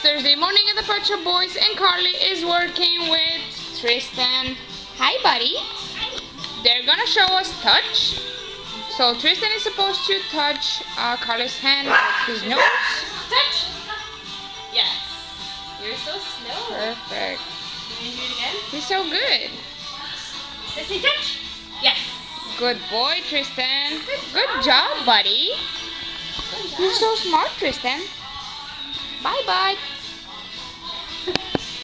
Thursday morning at the Pet Shop Boys, and Carly is working with Tristan. Hi, buddy. They're gonna show us touch. So Tristan is supposed to touch Carly's hand with his nose. Touch. Yes. You're so slow. Perfect. Can you do it again? He's so good. Let's say touch. Yes. Good boy, Tristan. Good job, buddy. Good job. You're so smart, Tristan. Bye-bye.